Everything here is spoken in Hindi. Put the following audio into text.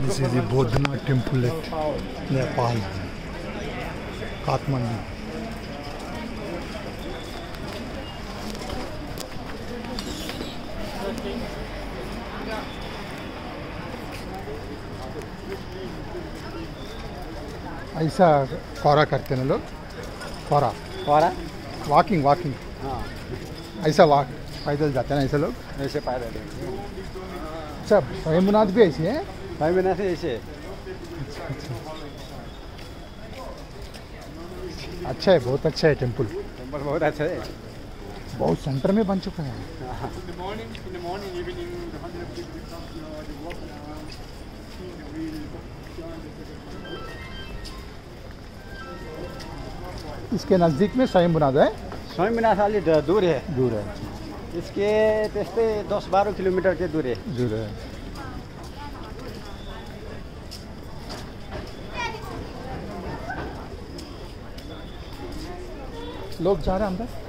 This is the Bodhanath temple at Nepal, Kathmandu. ऐसा फौरा करते हैं लोग, फौरा फौरा वॉकिंग वॉकिंग हाँ ऐसा वॉक पैदल जाते हैं ना ऐसे लोग, ऐसे पैदल अच्छा स्वयंनाथ भी ऐसे हैं, भाई से ऐसे अच्छा है, बहुत अच्छा है टेम्पल, टेम्पल बहुत अच्छा है, बहुत सेंटर में बन चुका है। इसके नज़दीक में स्वयंनाथ है, स्वयंनाथ वाली दूर है, दूर है, इसके तेस्ते 10-12 किलोमीटर के दूर है। लोग जा रहे हैं अंदर।